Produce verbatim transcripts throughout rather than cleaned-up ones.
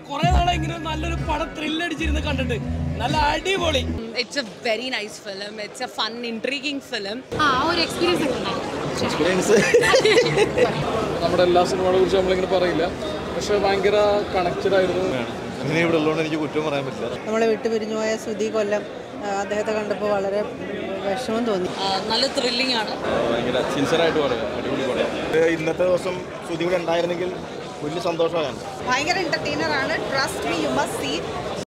കുറേ നാളെ ഇങ്ങനെ നല്ലൊരു പടം ത്രില്ലടിച്ചിരുന്ന് കണ്ടിട്ട് നല്ല അടിപൊളി. It's a very nice film. It's a fun, intriguing film. ആ ഒരു എക്സ്പീരിയൻസ് എക്സ്പീരിയൻസ് നമ്മുടെ എല്ലാ സിനിമകളെ കുറിച്ച് നമ്മളിങ്ങനെ പറയില്ല, പക്ഷെ ഭയങ്കര കണക്റ്റഡ് ആയിരുന്നു. അങ്ങനെ ഇവിടെ ഉള്ളതുകൊണ്ട് എനിക്ക് കുറ്റം പറയാൻ പറ്റില്ല. നമ്മളെ വിട്ടു പിരിഞ്ഞു പോയ സുധി കൊല്ലം, അദ്ദേഹത്തെ കണ്ടപ്പോൾ വളരെ വിഷമം തോന്നി. നല്ല ത്രില്ലിംഗ് ആണ്. ഭയങ്കര സിൻസിയറായിട്ട് പറയാം, അടിപൊളി പറയാം. ഇന്നത്തെ ദിവസം സുധി കൂടെ ഉണ്ടായിരുന്നെങ്കിൽ വലിയ സന്തോഷമാണ്. ഭയങ്കര എന്റർടൈനർ ആണ്. Trust me, you must see.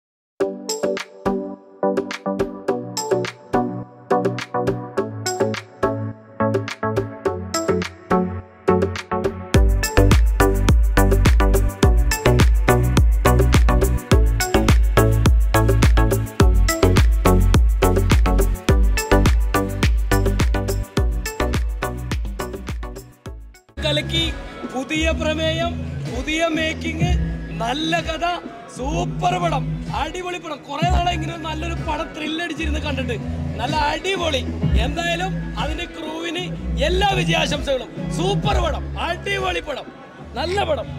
കലക്കി, പുതിയ പ്രമേയം, പുതിയ മേക്കിംഗ്, നല്ല കഥ, സൂപ്പർ പടം, അടിപൊളി പടം. കുറെ നാളെ ഇങ്ങനെ നല്ലൊരു പടം ത്രില്ലടിച്ചിരുന്ന് കണ്ടിട്ട് നല്ല അടിപൊളി. എന്തായാലും അതിന്റെ ക്രൂവിന് എല്ലാ വിജയാശംസകളും. സൂപ്പർ പടം, അടിപൊളി പടം, നല്ല പടം.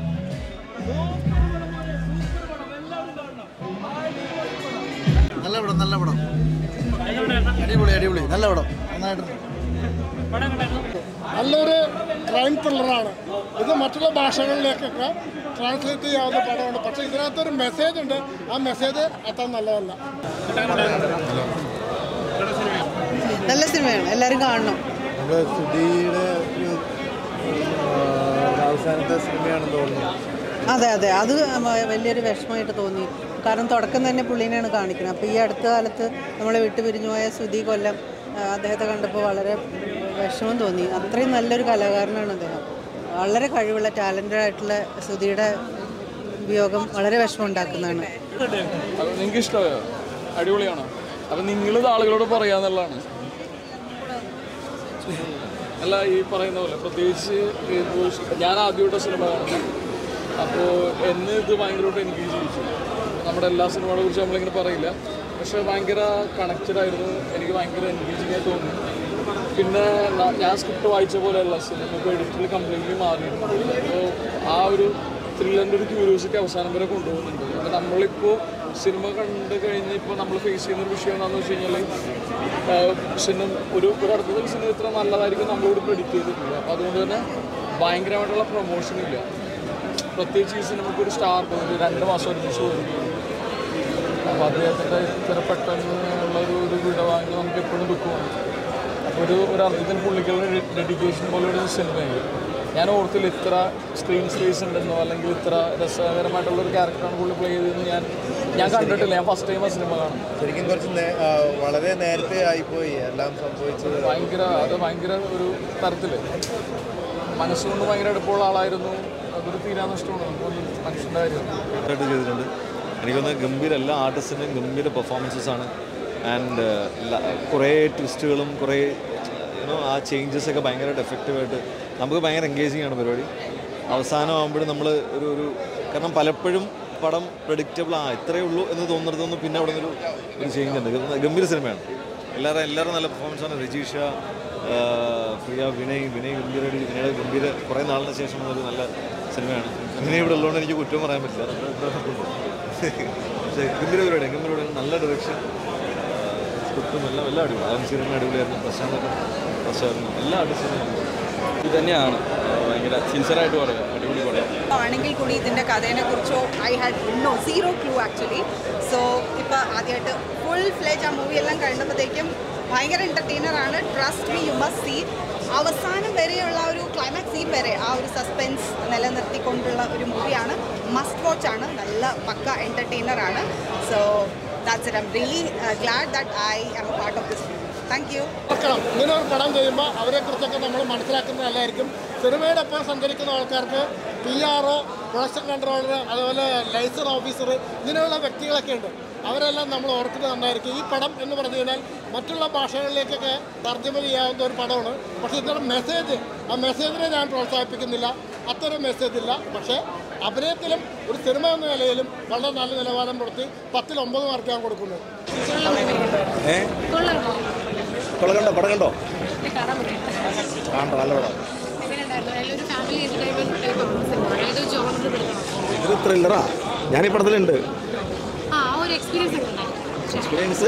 നല്ല പടം നല്ല പടം അടിപൊളി അടിപൊളി നല്ല പടം. നന്നായിട്ടുണ്ട്. നല്ലൊരു ക്രൈം ത്രില്ലറാണ് ഇത്. മറ്റുള്ള ഭാഷകളിലേക്കൊക്കെ ട്രാൻസ്ലേറ്റ് ചെയ്യാവുന്ന പടമാണ്. പക്ഷേ ഇതിനകത്തൊരു മെസ്സേജ് ഉണ്ട്. ആ മെസ്സേജ് അത്ര നല്ലതല്ല. നല്ല സിനിമയാണ്, എല്ലാവരും കാണണം. നമ്മുടെ സുധിയുടെ ഒരു അവസാനത്തെ സിനിമയാണെന്ന് തോന്നുന്നു. അതെ അതെ, അത് വലിയൊരു വിഷമമായിട്ട് തോന്നി. കാരണം തുടക്കം തന്നെ പുള്ളീനെയാണ് കാണിക്കുന്നത്. അപ്പോൾ ഈ അടുത്ത കാലത്ത് നമ്മളെ വിട്ടു പിരിഞ്ഞു പോയ സുധി കൊല്ലം, അദ്ദേഹത്തെ കണ്ടപ്പോൾ വളരെ വിഷമം തോന്നി. അത്രയും നല്ലൊരു കലാകാരനാണ് അദ്ദേഹം. വളരെ കഴിവുള്ള ടാലൻറ്റഡ് ആയിട്ടുള്ള സുധിയുടെ വിയോഗം വളരെ വിഷമം ഉണ്ടാക്കുന്നതാണ്. നിങ്ങൾക്ക് ഇഷ്ടമായോ? അടിപൊളിയാണോ? അപ്പം നിങ്ങളിത് ആളുകളോട് പറയാന്നുള്ളതാണ്. അല്ല, ഈ പറയുന്ന പോലെ പ്രത്യേകിച്ച് ഞാൻ ആദ്യമായിട്ട് സിനിമ കാണുന്നു. അപ്പോൾ എന്നെ ഇത് ഭയങ്കരമായിട്ട് എനിക്ക് ജീവിച്ചു. നമ്മുടെ എല്ലാ സിനിമകളെ കുറിച്ച് നമ്മളിങ്ങനെ പറയില്ല, പക്ഷേ ഭയങ്കര കണക്റ്റഡ് ആയിരുന്നു. എനിക്ക് ഭയങ്കര എൻഗേജിങ് ആയി തോന്നി. പിന്നെ ഞാൻ സ്ക്രിപ്റ്റ് വായിച്ച പോലെയല്ല സിനിമ, ഇപ്പോൾ എഡിറ്റിൽ കംപ്ലീറ്റ്ലി മാറിയിരുന്നു. അപ്പോൾ ആ ഒരു ത്രില്ലറിൻ്റെ ഒരു ക്യൂരിയോസിറ്റി അവസാനം വരെ കൊണ്ടുപോകുന്നുണ്ട്. അപ്പോൾ നമ്മളിപ്പോൾ സിനിമ കണ്ടു കഴിഞ്ഞ് ഇപ്പോൾ നമ്മൾ ഫേസ് ചെയ്യുന്ന ഒരു വിഷയം എന്താണെന്ന് വെച്ച് കഴിഞ്ഞാൽ, സിനിമ ഒരു ഒരു അടുത്ത സിനിമ ഇത്ര നല്ലതായിരിക്കും നമ്മളോട് പ്രെഡിക്റ്റ് ചെയ്തിട്ടില്ല. അപ്പോൾ അതുകൊണ്ട് തന്നെ ഭയങ്കരമായിട്ടുള്ള പ്രൊമോഷൻ ഇല്ല. പ്രത്യേകിച്ച് ഈ സിനിമയ്ക്ക് ഒരു സ്റ്റാർ ഒരു രണ്ട് മാസം ഒരുമിച്ച് പോയിരിക്കും. അപ്പോൾ അദ്ദേഹത്തിൻ്റെ ഇത്ര പെട്ടെന്നുള്ളൊരു ഒരു വിട വാങ്ങി നമുക്ക് എപ്പോഴും ദുഃഖമാണ്. അപ്പോൾ ഒരു ഒരു അർത്ഥത്തിൽ പുള്ളിക്കുള്ള ഡെഡിക്കേഷൻ പോലെയുള്ള ഒരു സിനിമയാണ്. ഞാൻ ഓർത്തില്ല ഇത്ര സ്ക്രീൻ സ്പേസ് ഉണ്ടെന്നോ അല്ലെങ്കിൽ ഇത്ര രസകരമായിട്ടുള്ളൊരു ക്യാരക്ടറാണ് പുള്ളി പ്ലേ ചെയ്തതെന്ന് ഞാൻ ഞാൻ കണ്ടിട്ടില്ല. ഞാൻ ഫസ്റ്റ് ടൈം ആ സിനിമ കാണും. ശരിക്കും കുറച്ച് വളരെ നേരത്തെ ആയിപ്പോയി എല്ലാം സംഭവിച്ചത്. ഭയങ്കര അത് ഭയങ്കര ഒരു തരത്തിൽ മനസ്സുകൊണ്ട് ഭയങ്കര അടുപ്പമുള്ള ആളായിരുന്നു. അതൊരു തീരാനഷ്ടമാണ് മനുഷ്യൻ്റെ കാര്യം. ചെയ്തിട്ടുണ്ട്. എനിക്കൊന്ന് ഗംഭീര എല്ലാ ആർട്ടിസ്റ്റിനും ഗംഭീര പെർഫോമൻസസ് ആണ്. ആൻഡ് കുറേ ട്വിസ്റ്റുകളും കുറേ യുനോ ആ ചേഞ്ചസൊക്കെ ഭയങ്കരമായിട്ട് എഫക്റ്റീവായിട്ട് നമുക്ക് ഭയങ്കര എൻഗേജിങ് ആണ് പരിപാടി. അവസാനം ആകുമ്പോഴും നമ്മൾ ഒരു ഒരു കാരണം പലപ്പോഴും പടം പ്രഡിക്റ്റബിൾ ആ ഇത്രയേ ഉള്ളൂ എന്ന് തോന്നുന്നിടത്തൊന്നും പിന്നെ അവിടെ നിന്നൊരു ഒരു ചേഞ്ച് ഉണ്ട്. ഗംഭീര സിനിമയാണ്. എല്ലാവരും എല്ലാവരും നല്ല പെർഫോമൻസാണ്. രജീഷ, പ്രിയ, വിനയ് വിനയ് ഗംഭീര വിനയുടെ ഗംഭീര കുറേ നാളിന് ശേഷം ഒരു നല്ല സിനിമയാണ്. വിനയ് ഇവിടെ ഉള്ളതുകൊണ്ട് എനിക്ക് കുറ്റം പറയാൻ പറ്റില്ല. പക്ഷേ ഗംഭീര പരിപാടിയാണ്, ഗംഭീര പരിപാടി, നല്ല ഡയറക്ഷൻ, സ്ക്രിപ്റ്റും എല്ലാം എല്ലാം അടിപൊളി. ആലം സീറിന് അടിപൊളിയായിരുന്നു. പ്രശാന്തൊക്കെ പ്രശാന്തും എല്ലാ ആർട്ടിസ്റ്റും ഇത് തന്നെയാണ്. ഭയങ്കര സിൻസിയറായിട്ട് പറയാം, അടിപൊളി പറയാം. ആണെങ്കിൽ കൂടി ഇതിൻ്റെ കഥയെ കുറിച്ചോ I had no zero clue actually. So ഇപ്പോൾ ആദ്യമായിട്ട് ഫുൾ ഫ്ലെജ് ആ മൂവി എല്ലാം കഴിഞ്ഞപ്പോഴത്തേക്കും ഭയങ്കര എൻ്റർടൈനർ ആണ്. Trust me, you must see. അവസാനം വരെയുള്ള ഒരു ക്ലൈമാക്സ് സീൻ വരെ ആ ഒരു സസ്പെൻസ് നിലനിർത്തിക്കൊണ്ടുള്ള ഒരു മൂവിയാണ്. മസ്റ്റ് വാച്ച് ആണ്. നല്ല പക്ക എൻ്റർടൈനർ ആണ്. So that's it. I'm really glad that I am a part of this movie. Thank you. നോക്കണം, ഇങ്ങനെ ഒരു പടം ചെയ്യുമ്പോൾ അവരെക്കുറിച്ചൊക്കെ നമ്മൾ മനസ്സിലാക്കുന്നത് നല്ലതായിരിക്കും. സിനിമയുടെ ഒപ്പം സഞ്ചരിക്കുന്ന ആൾക്കാർക്ക് P R O, production controller, അതുപോലെ ലൈസൻസ് ഓഫീസർ, ഇങ്ങനെയുള്ള വ്യക്തികളൊക്കെ ഉണ്ട്. അവരെല്ലാം നമ്മൾ ഓർക്കുന്നത് നന്നായിരിക്കും. ഈ പടം എന്ന് പറഞ്ഞു കഴിഞ്ഞാൽ മറ്റുള്ള ഭാഷകളിലേക്കൊക്കെ തർജ്ജമ ചെയ്യാവുന്ന ഒരു പടമാണ്. പക്ഷേ ഇതിൻ്റെ മെസ്സേജ്, ആ മെസ്സേജിനെ ഞാൻ പ്രോത്സാഹിപ്പിക്കുന്നില്ല. അത്തരം മെസ്സേജ് ഇല്ല. പക്ഷേ അഭിനയത്തിലും ഒരു സിനിമ എന്ന നിലയിലും വളരെ നല്ല നിലവാരം പുലർത്തി പത്തിൽ ഒമ്പത് മാർക്ക് ഞാൻ കൊടുക്കുന്നത്. കൊള്ള കണ്ടോ? പടം കണ്ടോ? കാണണ്ട, നല്ല പടം. ഇതൊരു ത്രില്ലറാ. ഞാൻ ഈ പടത്തിലുണ്ട്. എക്സ്പീരിയൻസ്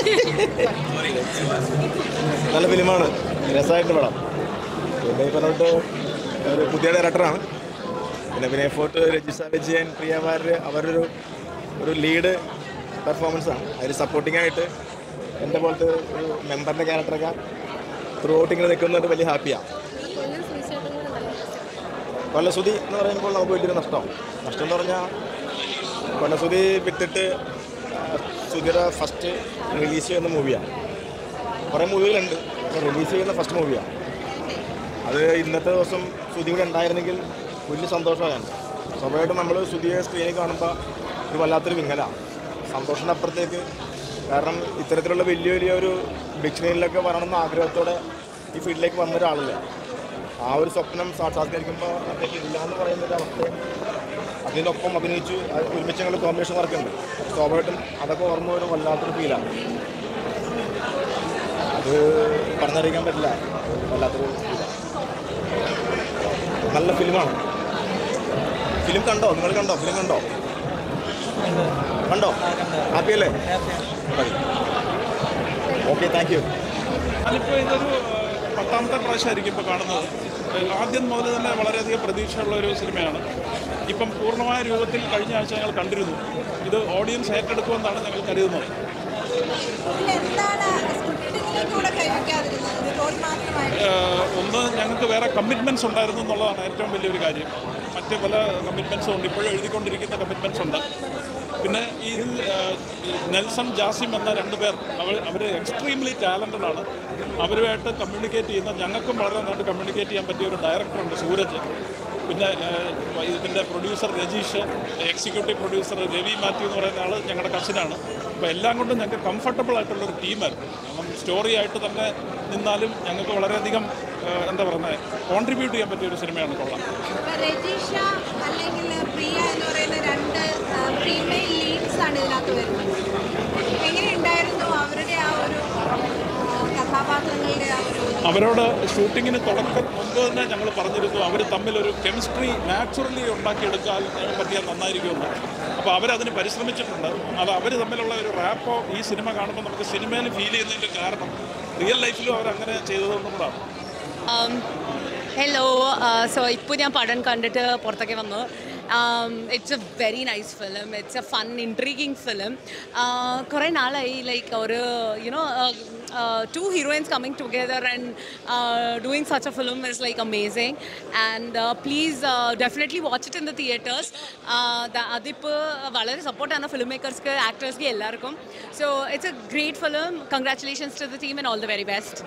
നല്ല ഫിലിമാണ്, രസമായിട്ട് പടം. പിന്നെ ഈ പറഞ്ഞിട്ട് ഒരു പുതിയ ഡയറക്ടറാണ്. പിന്നെ പിന്നെ എഫോർട്ട് രജിസ വിജയൻ, പ്രിയ വാര്യർ അവരൊരു ഒരു ലീഡ് പെർഫോമൻസാണ്. അതിൽ സപ്പോർട്ടിംഗ് ആയിട്ട് എൻ്റെ പോലത്തെ ഒരു മെമ്പറിൻ്റെ ക്യാരക്ടറൊക്കെ ത്രൂ ഔട്ട് ഇങ്ങനെ നിൽക്കുന്നത് വലിയ ഹാപ്പിയാണ്. കൊല്ലസുതി എന്ന് പറയുമ്പോൾ നമുക്ക് വലിയൊരു നഷ്ടമാണ്. നഷ്ടം എന്ന് പറഞ്ഞാൽ കൊല്ലസുതി വിട്ടിട്ട് സുധിയുടെ ഫസ്റ്റ് റിലീസ് ചെയ്യുന്ന മൂവിയാണ്. കുറേ മൂവികളുണ്ട്, പക്ഷേ റിലീസ് ചെയ്യുന്ന ഫസ്റ്റ് മൂവിയാണ്. അത് ഇന്നത്തെ ദിവസം സുധി കൂടെ ഉണ്ടായിരുന്നെങ്കിൽ വലിയ സന്തോഷമായിരുന്നു. സ്വാഭാവികമായിട്ടും നമ്മൾ സുധിയെ സ്ക്രീനിൽ കാണുമ്പോൾ ഒരു വല്ലാത്തൊരു വിങ്ങലാണ്, സന്തോഷത്തിനപ്പുറത്തേക്ക്. കാരണം ഇത്തരത്തിലുള്ള വലിയ വലിയ ഒരു ബിഗ് സ്ക്രീനിലൊക്കെ വരണമെന്ന ആഗ്രഹത്തോടെ ഈ ഫീൽഡിലേക്ക് വന്ന ഒരാളല്ലേ. ആ ഒരു സ്വപ്നം സാക്ഷാത്കരിക്കുമ്പോൾ അദ്ദേഹം ഇല്ല എന്ന് പറയുന്നൊരു അവസ്ഥയും അതിനൊപ്പം അഭിനയിച്ചു. ഒരുമിച്ച് ഞങ്ങൾ കോമ്പിനേഷൻ വർക്കുണ്ട്. സ്വാഭാവികമായിട്ടും അതൊക്കെ ഓർമ്മ ഒരു വല്ലാത്തൊരു ഫീലാണ്. അത് പറഞ്ഞറിയിക്കാൻ പറ്റില്ല, വല്ലാത്തൊരു ഫീലാണ്. നല്ല ഫിലിമാണ്. ഫിലിം കണ്ടോ? നിങ്ങൾ കണ്ടോ? ഫിലിം കണ്ടോ? കണ്ടോ? ഹാപ്പിയല്ലേ? Okay, thank you. ഞാനിപ്പോൾ ഇതൊരു പത്താമത്തെ പ്രാവശ്യമായിരിക്കും ഇപ്പോൾ കാണുന്നത്. ആദ്യം മുതൽ തന്നെ വളരെയധികം പ്രതീക്ഷയുള്ള ഒരു സിനിമയാണ്. ഇപ്പം പൂർണ്ണമായ രൂപത്തിൽ കഴിഞ്ഞ ആഴ്ച ഞങ്ങൾ കണ്ടിരുന്നു. ഇത് ഓഡിയൻസ് ഏറ്റെടുക്കുമെന്നാണ് ഞങ്ങൾ കരുതുന്നത്. ഒന്ന്, ഞങ്ങൾക്ക് വേറെ കമ്മിറ്റ്മെൻറ്റ്സ് ഉണ്ടായിരുന്നു എന്നുള്ളതാണ് ഏറ്റവും വലിയൊരു കാര്യം. മറ്റ് പല കമ്മിറ്റ്മെൻറ്റ്സും ഉണ്ട്, ഇപ്പോഴും എഴുതിക്കൊണ്ടിരിക്കുന്ന കമ്മിറ്റ്മെൻറ്റ്സ് ഉണ്ട്. പിന്നെ ഇതിൽ നെൽസൺ ജാസിം എന്ന രണ്ട് പേർ അവർ അവർ എക്സ്ട്രീംലി ടാലൻറ്റഡ് ആണ്. അവരുമായിട്ട് കമ്മ്യൂണിക്കേറ്റ് ചെയ്യുന്ന, ഞങ്ങൾക്കും വളരെ നന്നായിട്ട് കമ്മ്യൂണിക്കേറ്റ് ചെയ്യാൻ പറ്റിയ ഒരു ഡയറക്ടറുണ്ട്, സൂരജ്. പിന്നെ ഇതിൻ്റെ producer Rajeesh, executive producer Ravi Mathew എന്ന് പറയുന്ന ആൾ ഞങ്ങളുടെ കസിനാണ്. അപ്പോൾ എല്ലാം കൊണ്ടും ഞങ്ങൾക്ക് കംഫർട്ടബിൾ ആയിട്ടുള്ളൊരു ടീമായിരുന്നു. അപ്പം സ്റ്റോറി ആയിട്ട് തന്നെ നിന്നാലും ഞങ്ങൾക്ക് വളരെയധികം എന്താ പറയുന്നത് കോൺട്രിബ്യൂട്ട് ചെയ്യാൻ പറ്റിയ ഒരു സിനിമയാണ് കൊള്ള. രജീഷ അല്ലെങ്കിൽ പ്രിയ എന്ന് പറയുന്ന രണ്ട് ഫീമെയിൽ ലീഡ്സ് ആണ് ഇതിനകത്ത് വരുന്നത്. എങ്ങനെയുണ്ടായിരുന്നു അവരുടെ ആ ഒരു കഥാപാത്രങ്ങളുടെ ആ ഒരു? അവരോട് ഷൂട്ടിങ്ങിന് തുടക്കം മുമ്പ് തന്നെ ഞങ്ങൾ പറഞ്ഞിരുന്നു അവർ തമ്മിലൊരു കെമിസ്ട്രി നാച്ചുറലി ഉണ്ടാക്കിയെടുക്കാൻ പറ്റിയാൽ നന്നായിരിക്കുമെന്ന്. അപ്പോൾ അവരതിന് പരിശ്രമിച്ചിട്ടുണ്ട്. അത് അവർ തമ്മിലുള്ള ഒരു റാപ്പോ ഈ സിനിമ കാണുമ്പോൾ നമുക്ക് സിനിമയിൽ ഫീൽ ചെയ്യുന്നതിൻ്റെ കാരണം റിയൽ ലൈഫിലും അവരങ്ങനെ ചെയ്തതുകൊണ്ടും കൂടാണ്. ഹലോ, സോ ഇപ്പോൾ ഞാൻ പടം കണ്ടിട്ട് പുറത്തൊക്കെ വന്നു. It's a very nice film. It's a fun intriguing film. കുറേ നാളായി ലൈക്ക് ഒരു you know two heroines coming together and doing such a film is like amazing. And please definitely watch it in the theatres. അതിപ്പോൾ വളരെ സപ്പോർട്ടാണ് film മേക്കേഴ്സ്ക്ക്, ആക്ടേഴ്സ്ക്ക്, എല്ലാവർക്കും. So it's a great film. Congratulations to the team and all the very best.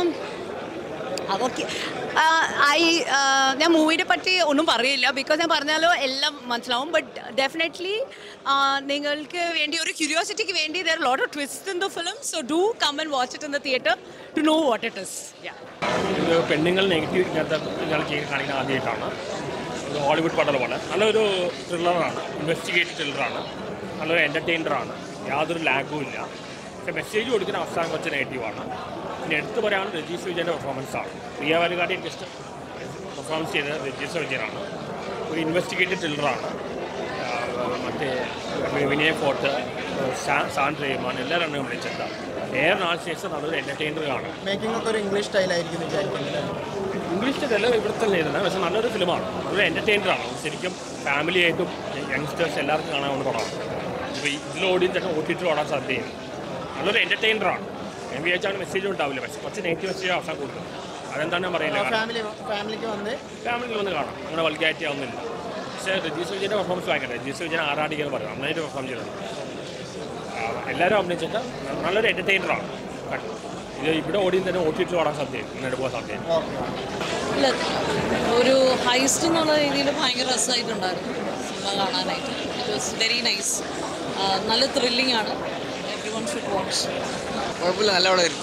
Okay, I ഞാൻ മൂവിനെ പറ്റി ഒന്നും പറയില്ല, ബിക്കോസ് ഞാൻ പറഞ്ഞാലോ എല്ലാം മനസ്സിലാവും. ബട്ട് ഡെഫിനറ്റ്ലി നിങ്ങൾക്ക് വേണ്ടി ഒരു ക്യൂരിയോസിറ്റിക്ക് വേണ്ടി there are lot of twist in the film. So do come and watch it in the theatre to know what it is. ഇത് പെണ്ണുങ്ങൾ നെഗറ്റീവ് ഇങ്ങനത്തെ ഇയാൾ കാണിക്കുന്ന ആദ്യമായിട്ടാണ്. ഇത് ഹോളിവുഡ് പടമാണ്. നല്ലൊരു ത്രില്ലറാണ്, ഇൻവെസ്റ്റിഗേറ്റീവ് ത്രില്ലറാണ്, നല്ലൊരു എൻ്റർടൈനറാണ്, യാതൊരു ലാഗും ഇല്ല. പക്ഷേ മെസ്സേജ് കൊടുക്കുന്ന അവസാനം കുറച്ച് നെഗറ്റീവാണ്. പിന്നെ എടുത്തു പറയാനുള്ള രജീഷ് വിജയൻ്റെ പെർഫോമൻസാണ്. പ്രിയ വാര്യകാടി എനിക്ക് ഇഷ്ടം പെർഫോമൻസ് ചെയ്തത് രജീഷ് വിജയനാണ്. ഒരു ഇൻവെസ്റ്റിഗേറ്റീവ് ത്രില്ലറാണ്. മറ്റേ വിനയ് ഫോർട്ട്, സാൻഡ് റഹ്മാൻ എല്ലാ രണ്ടും വിളിച്ചിട്ട് ഏറെ നാള് ശേഷം നല്ലൊരു എൻ്റർടൈനറാണ്. മേക്കിംഗ് ഒക്കെ ഒരു ഇംഗ്ലീഷ് സ്റ്റൈലായിരിക്കും വിചാരിക്കുന്നത്. ഇംഗ്ലീഷ് സ്റ്റൈലല്ല ഇവിടെ തന്നെ എഴുതുന്നത്, പക്ഷേ നല്ലൊരു ഫിലിമാണ്, നല്ലൊരു എൻ്റർടൈനറാണ്. ശരിക്കും ഫാമിലിയായിട്ടും യങ്സ്റ്റേഴ്സ് എല്ലാവർക്കും കാണാവുന്ന പടമാണ്. ഇപ്പോൾ ഇതിൽ ഓഡിയൻസൊക്കെ ഓട്ടിട്ട് ഓടാൻ സാധ്യതയുണ്ട്. നല്ലൊരു എൻ്റർടൈനറാണ്. ഞാൻ വിചാരിച്ചാണ് മെസ്സേജ് ഉണ്ടാവില്ല, പക്ഷേ കുറച്ച് നെഗറ്റീവ് മെസ്സേജ് അവസാനം കൊടുക്കും. അതെന്താണ് ഞാൻ പറയുന്നത്, ഫാമിലിക്ക് വന്ന് ഫാമിലിയിൽ വന്ന് കാണാം, അങ്ങനെ വൾഗാരിറ്റി ആവുന്നില്ല. പക്ഷേ രജീഷ് വിജയൻ്റെ പെർഫോമൻസ് വാങ്ങിക്കട്ടെ. രജീഷ് വിജയൻ ആറാടിയെന്ന് പറയും, നന്നായിട്ട് പെർഫോം ചെയ്തത്. എല്ലാവരും അഭിനയിച്ചിട്ട് നല്ലൊരു എൻ്റർടൈനറാണ്. ഇത് ഇവിടെ ഓടിയും തന്നെ ഓട്ടിട്ട് ഓടാൻ സാധ്യത, മുന്നോട്ട് പോകാൻ സാധ്യത. ഇല്ല, ഒരു ഹൈസ്റ്റ് എന്നുള്ള രീതിയിൽ ഭയങ്കര രസമായിട്ടുണ്ടായിരുന്നു സിനിമ കാണാനായിട്ട്. It was very nice. നല്ല ത്രില്ലിംഗ് ആണ്. Everyone should watch. കുഴപ്പമില്ല, നല്ല പടമായിരുന്നു.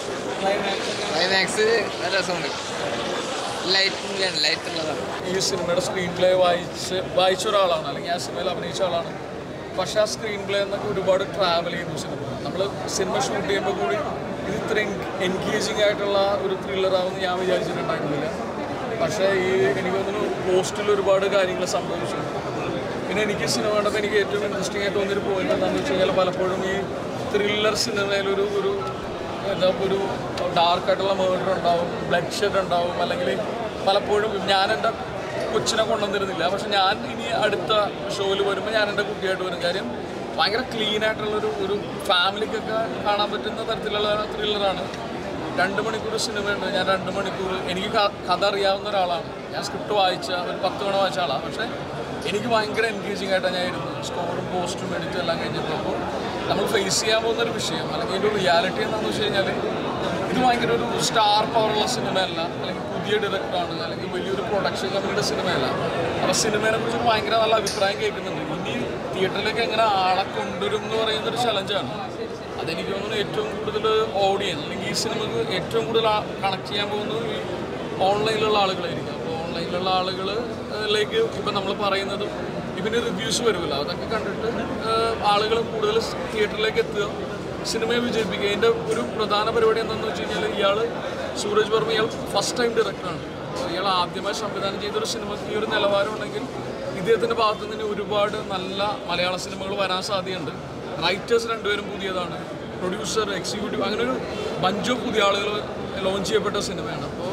ക്ലൈമാക്സ് നല്ല രസമുണ്ട്. ലൈറ്റ് മൂവിയാണ്, ലൈറ്റ് ഉള്ളതാണ്. ഈ സിനിമയുടെ സ്ക്രീൻ പ്ലേ വായിച്ച് വായിച്ച ഒരാളാണ്, അല്ലെങ്കിൽ ആ സിനിമയിൽ അഭിനയിച്ച ആളാണ്. പക്ഷേ ആ സ്ക്രീൻ പ്ലേ എന്നൊക്കെ ഒരുപാട് ട്രാവൽ ചെയ്യുന്നു സിനിമ. നമ്മൾ സിനിമ ഷൂട്ട് ചെയ്യുമ്പോൾ കൂടി ഇത് ഇത്രയും എൻഗേജിങ് ആയിട്ടുള്ള ഒരു ത്രില്ലറാവുമെന്ന് ഞാൻ വിചാരിച്ചിട്ടുണ്ടായിരുന്നില്ല. പക്ഷേ ഈ എനിക്ക് തോന്നുന്നു പോസ്റ്റിൽ ഒരുപാട് കാര്യങ്ങൾ സംഭവിച്ചു. പിന്നെ എനിക്ക് സിനിമ കണ്ടപ്പോൾ എനിക്ക് ഏറ്റവും ഇൻട്രസ്റ്റിംഗ് ആയിട്ട് തോന്നിയൊരു പോയിന്റ് എന്താണെന്ന് വെച്ച് കഴിഞ്ഞാൽ പലപ്പോഴും ഈ ത്രില്ലർ സിനിമയിലൊരു ഒരു എന്താ ഒരു ഡാർക്കായിട്ടുള്ള മേർഡർ ഉണ്ടാവും, ബ്ലഡ് ഷെഡ് ഉണ്ടാവും, അല്ലെങ്കിൽ പലപ്പോഴും ഞാൻ എൻ്റെ കൊച്ചിനെ കൊണ്ടുവന്നിരുന്നില്ല, പക്ഷെ ഞാൻ ഇനി അടുത്ത ഷോയിൽ വരുമ്പോൾ ഞാൻ എൻ്റെ കുട്ടിയായിട്ട് വരും. കാര്യം ഭയങ്കര ക്ലീൻ ആയിട്ടുള്ളൊരു ഒരു ഫാമിലിക്കൊക്കെ കാണാൻ പറ്റുന്ന തരത്തിലുള്ള ത്രില്ലറാണ്. രണ്ട് മണിക്കൂർ സിനിമയുണ്ട്. ഞാൻ രണ്ട് മണിക്കൂർ എനിക്ക് കഥ അറിയാവുന്ന ഒരാളാണ്. ഞാൻ സ്ക്രിപ്റ്റ് വായിച്ച ഒരു പത്ത് തവണ വായിച്ച ആളാണ്. പക്ഷേ എനിക്ക് ഭയങ്കര എൻഗേജിങ് ആയിട്ടാണ് ഞാൻ ഇരുന്നത്. സ്കോറും പോസ്റ്റും എഡിറ്റും എല്ലാം കഴിഞ്ഞപ്പോൾ അപ്പോൾ നമ്മൾ ഫേസ് ചെയ്യാൻ പോകുന്നൊരു വിഷയം അല്ലെങ്കിൽ ഇതിൻ്റെ റിയാലിറ്റി എന്താണെന്ന് വെച്ച് കഴിഞ്ഞാൽ ഇത് ഭയങ്കര ഒരു സ്റ്റാർ പവറുള്ള സിനിമയല്ല, അല്ലെങ്കിൽ പുതിയ ഡയറക്ടറാണ്, അല്ലെങ്കിൽ വലിയൊരു പ്രൊഡക്ഷൻ കമ്പനിയുടെ സിനിമയല്ല. അപ്പോൾ സിനിമയെ കുറിച്ച് ഭയങ്കര നല്ല അഭിപ്രായം കേൾക്കുന്നുണ്ട്. ഇനി തിയേറ്ററിലേക്ക് എങ്ങനെ ആളെ കൊണ്ടുവരും എന്ന് പറയുന്നൊരു ചലഞ്ചാണ്. അതെനിക്ക് തോന്നുന്നു ഏറ്റവും കൂടുതൽ ഓഡിയൻസ് അല്ലെങ്കിൽ ഈ സിനിമക്ക് ഏറ്റവും കൂടുതൽ കണക്ട് ചെയ്യാൻ പോകുന്നത് ഈ ഓൺലൈനിലുള്ള ആളുകളായിരിക്കും. അപ്പോൾ ഓൺലൈനിലുള്ള ആളുകളിലേക്ക് ഇപ്പം നമ്മൾ പറയുന്നതും ഇതിന് റിവ്യൂസ് വരുമല്ലോ, അതൊക്കെ കണ്ടിട്ട് ആളുകൾ കൂടുതൽ തിയേറ്ററിലേക്ക് എത്തുക, സിനിമയെ വിജയിപ്പിക്കുക. ഇതിൻ്റെ ഒരു പ്രധാന പരിപാടി എന്താണെന്ന് വെച്ച് കഴിഞ്ഞാൽ ഇയാൾ സൂരജ് വർമ്മ ഇയാൾ ഫസ്റ്റ് ടൈം ഡയറക്ടറാണ്. ഇയാൾ ആദ്യമായി സംവിധാനം ചെയ്തൊരു സിനിമയ്ക്ക് ഈ ഒരു നിലവാരം ഉണ്ടെങ്കിൽ ഇദ്ദേഹത്തിൻ്റെ ഭാഗത്തു നിന്ന് ഒരുപാട് നല്ല മലയാള സിനിമകൾ വരാൻ സാധ്യതയുണ്ട്. റൈറ്റേഴ്സ് രണ്ടുപേരും പുതിയതാണ്, പ്രൊഡ്യൂസർ, എക്സിക്യൂട്ടീവ്, അങ്ങനെ ഒരു ബഞ്ച് ഓഫ് പുതിയ ആളുകൾ ലോഞ്ച് ചെയ്യപ്പെട്ട സിനിമയാണ്. അപ്പോൾ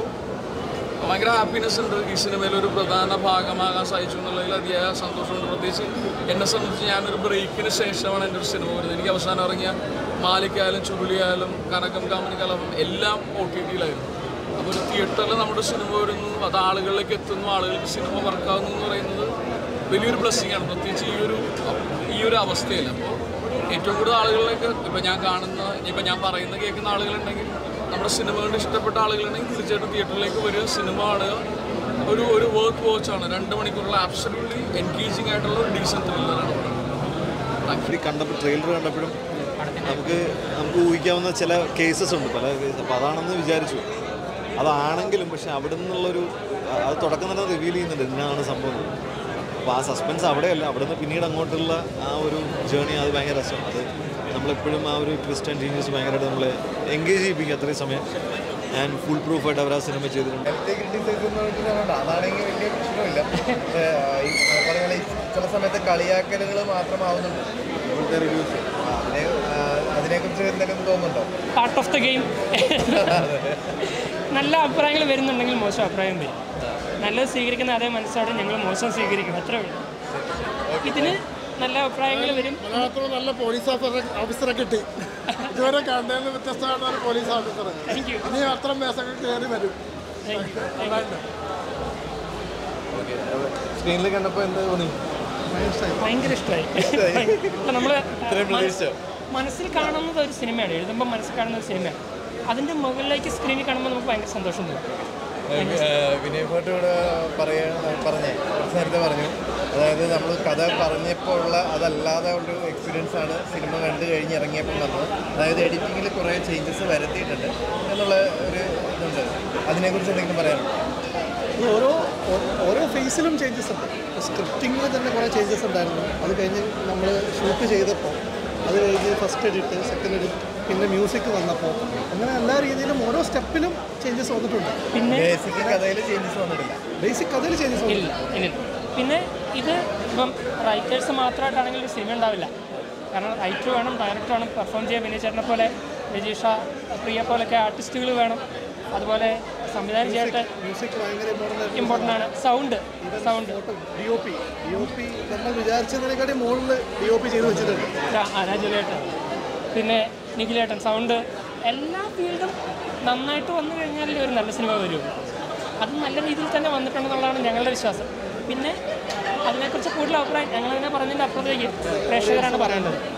ഭയങ്കര ഹാപ്പിനെസ് ഉണ്ട് ഈ സിനിമയിൽ ഒരു പ്രധാന ഭാഗമാകാൻ സാധിച്ചു എന്നുള്ളതിൽ അതിയായ സന്തോഷമുണ്ട്. പ്രത്യേകിച്ച് എന്നെ സംബന്ധിച്ച് ഞാനൊരു ബ്രേക്കിന് ശേഷമാണ് എൻ്റെ ഒരു സിനിമ വരുന്നത്. എനിക്ക് അവസാനം ഇറങ്ങിയ മാലിക്കായാലും ചുരുളിയായാലും കനകം കാമനി കലം എല്ലാം ഒ ടി ടിയിലായിരുന്നു. അപ്പോൾ ഒരു തിയേറ്ററിൽ നമ്മുടെ സിനിമ വരുന്നു, അത് ആളുകളിലേക്ക് എത്തുന്നു, ആളുകൾക്ക് സിനിമ വർക്കാവുന്നു എന്ന് പറയുന്നത് വലിയൊരു ബ്ലെസ്സിങ് ആണ്, പ്രത്യേകിച്ച് ഈ ഒരു ഈ ഒരു അവസ്ഥയിൽ. അപ്പോൾ ഏറ്റവും കൂടുതൽ ആളുകളിലേക്ക് ഇപ്പോൾ ഞാൻ കാണുന്ന ഇനിയിപ്പോൾ ഞാൻ പറയുന്ന കേൾക്കുന്ന ആളുകളുണ്ടെങ്കിൽ, നമ്മുടെ സിനിമ കണ്ട് ഇഷ്ടപ്പെട്ട ആളുകളുണ്ടെങ്കിൽ തീർച്ചയായിട്ടും തിയേറ്ററിലേക്ക് വരിക, സിനിമ കാണുക. ഒരു ഒരു വർക്ക് വാച്ചാണ്, രണ്ട് മണിക്കൂറുള്ള ആബ്സല്യൂട്ട്ലി എൻഗേജിങ് ആയിട്ടുള്ള ഒരു ഡീസൻറ്റ് ത്രില്ലറാണ്. ആക്ച്വലി കണ്ടപ്പോൾ ട്രെയിലർ കണ്ടപ്പോഴും നമുക്ക് നമുക്ക് ഊഹിക്കാവുന്ന ചില കേസസ് ഉണ്ട്, പല കേസ്. അപ്പോൾ അതാണെന്ന് വിചാരിച്ചു, അതാണെങ്കിലും പക്ഷെ അവിടെ നിന്നുള്ളൊരു അത് തുടക്കം തന്നെ റിവീൽ ചെയ്യുന്നുണ്ട് എന്നാണ് സംഭവം. അപ്പോൾ ആ സസ്പെൻസ് അവിടെയല്ല, അവിടെ നിന്ന് പിന്നീട് അങ്ങോട്ടുള്ള ആ ഒരു ജേണി അത് ഭയങ്കര രസമാണ്. അത് നമ്മളെപ്പോഴും ആ ഒരു ട്വിസ്റ്റ് ആൻഡ് ചേഞ്ചസ് ഭയങ്കരമായിട്ട് നമ്മളെ എൻഗേജ് ചെയ്യിപ്പിക്കും അത്രയും സമയം. ഞാൻ ഫുൾ പ്രൂഫായിട്ട് അവർ ആ സിനിമ ചെയ്തിട്ടുണ്ട്. അതാണെങ്കിൽ വലിയ പ്രശ്നമില്ല. പറഞ്ഞാൽ ചില സമയത്ത് കളിയാക്കലുകൾ മാത്രമാവുന്നുണ്ട് ഇവിടുത്തെ റിവ്യൂസ്. അതിനെ അതിനെക്കുറിച്ച് എന്തെങ്കിലും തോന്നുന്നുണ്ടോ? Part of the game. നല്ല അഭിപ്രായങ്ങൾ വരുന്നുണ്ടെങ്കിൽ മോശം അഭിപ്രായം വരും. നല്ലത് സ്വീകരിക്കുന്ന അതേ മനസ്സോടെ ഞങ്ങൾ മോശം സ്വീകരിക്കും, അത്രേ ഉള്ളൂ. ഇതിന് നല്ല അഭിപ്രായങ്ങൾ വരും. മലയാളത്തിൽ നല്ല പോലീസ് ഓഫീസർ ഓഫീസറെ കിട്ടി. ഇതുവരെ കണ്ടതിന് വ്യത്യസ്തമായിട്ടുള്ള ഒരു പോലീസ് ഓഫീസർ. ഇനി അത്ര മേസൊക്കെ കയറി വരും. സ്ക്രീനിൽ കണ്ടപ്പോൾ എന്താ തോന്നി? ഭയങ്കര ഇഷ്ടമായി. നമ്മൾ മനസ്സിൽ കാണുന്നത് ഒരു സിനിമയാണ്, എഴുതുമ്പോൾ മനസ്സിൽ കാണുന്ന ഒരു സിനിമയാണ്. അതിൻ്റെ മുകളിലേക്ക് സ്ക്രീനിൽ കാണുമ്പോൾ നമുക്ക് ഭയങ്കര സന്തോഷം തോന്നും. വിനയ് ഫോർട്ടോട് പറയാൻ പറഞ്ഞേ കുറച്ച് നേരത്തെ പറഞ്ഞു, അതായത് നമ്മൾ കഥ പറഞ്ഞപ്പോൾ ഉള്ള അതല്ലാതെ ഒരു എക്സ്പീരിയൻസ് ആണ് സിനിമ കണ്ടു കഴിഞ്ഞ് ഇറങ്ങിയപ്പോൾ വന്നത്. അതായത് എഡിറ്റിങ്ങിൽ കുറേ ചേഞ്ചസ് വരുത്തിയിട്ടുണ്ട് എന്നുള്ള ഒരു ഇതുണ്ട്. അതിനെക്കുറിച്ച് എന്തെങ്കിലും പറയാനുണ്ടോ? ഓരോ ഓരോ ഫേസിലും ചേഞ്ചസ് ഉണ്ട്. സ്ക്രിപ്റ്റിങ്ങിൽ തന്നെ കുറേ ചേഞ്ചസ് ഉണ്ടായിരുന്നു. അത് കഴിഞ്ഞ് നമ്മൾ ഷൂട്ട് ചെയ്തപ്പോൾ, അത് കഴിഞ്ഞ് ഫസ്റ്റ് എഡിറ്റ്, സെക്കൻഡ് എഡിറ്റ്, പിന്നെ മ്യൂസിക് വന്നപ്പോൾ, അങ്ങനെ എല്ലാ രീതിയിലും ഓരോ സ്റ്റെപ്പിലും ചേഞ്ചസ് വന്നിട്ടുണ്ട്. പിന്നെ ബേസിക് കഥയിൽ ചേഞ്ചസ് വന്നിട്ടില്ല. ബേസിക് കഥയിൽ ചേഞ്ചസ് ഇല്ല ഇല്ല പിന്നെ ഇത് ഇപ്പം റൈറ്റേഴ്സ് മാത്രമായിട്ടാണെങ്കിൽ ഒരു സിനിമ ഉണ്ടാവില്ല. കാരണം റൈറ്റർ വേണം, ഡയറക്ടർ വേണം, പെർഫോം ചെയ്യാൻ വിനയ് ചേട്ടനെ പോലെ, രജീഷ, പ്രിയ പോലൊക്കെ ആർട്ടിസ്റ്റുകൾ വേണം. അതുപോലെ സംവിധാനം ചെയ്യട്ടെ, മ്യൂസിക് ഭയങ്കര ഇമ്പോർട്ടൻ്റ് ഇമ്പോർട്ടൻ്റ് ആണ്. Sound sound D O P D O P നമ്മൾ വിചാരിച്ചതിനെക്കാട്ടി മുകളിൽ ഡി ഒ പി ചെയ്ത് വെച്ചിട്ടുണ്ട്. രാജുലേട്ടൻ, പിന്നെ നിഖിലേട്ടൻ, സൗണ്ട്, എല്ലാ ഫീൽഡും നന്നായിട്ട് വന്നു കഴിഞ്ഞാലേ ഒരു നല്ല സിനിമ വരുള്ളൂ. അത് നല്ല രീതിയിൽ തന്നെ വന്നിട്ടുണ്ടെന്നുള്ളതാണ് ഞങ്ങളുടെ വിശ്വാസം. പിന്നെ അതിനെക്കുറിച്ച് കൂടുതൽ അഭിപ്രായം ഞങ്ങളതിനെ പറഞ്ഞതിൻ്റെ അപ്പുറത്തേക്ക് പ്രേക്ഷകരാണ് പറയേണ്ടത്.